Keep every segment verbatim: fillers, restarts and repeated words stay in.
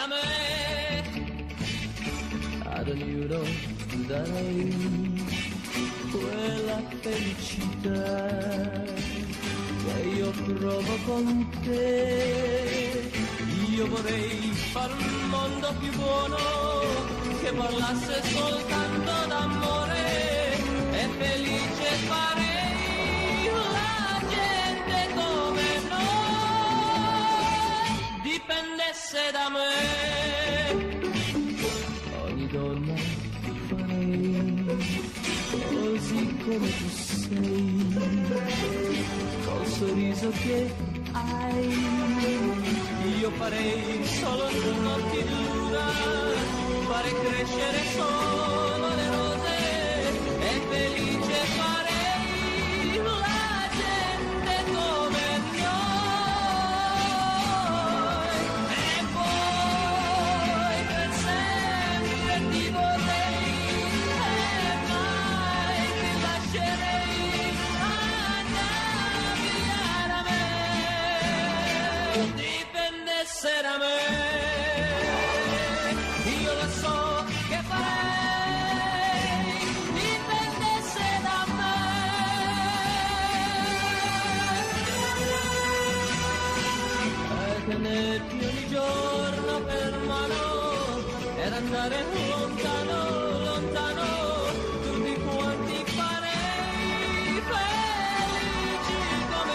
da me. Ad ognuno darei quella felicità che io provo con te. Io vorrei fare un mondo più buono che parlasse soltanto d'amore e felice farei la gente come noi dipendesse da me. Ogni donna farei così come tu sei, col sorriso che hai. Io farei solo notti di luna, fare crescere solo le rose e felice farei la gente come noi. E poi per sempre ti vorrei e mai ti lascerei andare via da me. Dipendesse da me. Io lo so che farei, dipendesse da me. E tenerti ogni giorno per mano ed andare lontano, lontano, tutti quanti farei felici come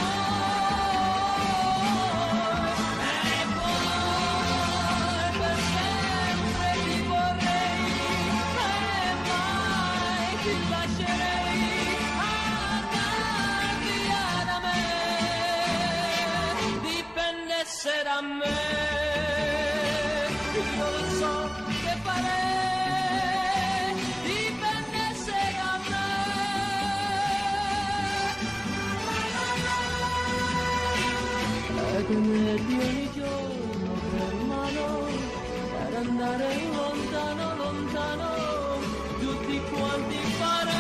noi. E poi per sempre ti vorrei e mai ti lascerei andare via da me. Dipendesse da me. Io lo so che farei, dipendesse da me. E tenerti ogni giorno per mano ed andare lontano, lontano, Tutti quanti farei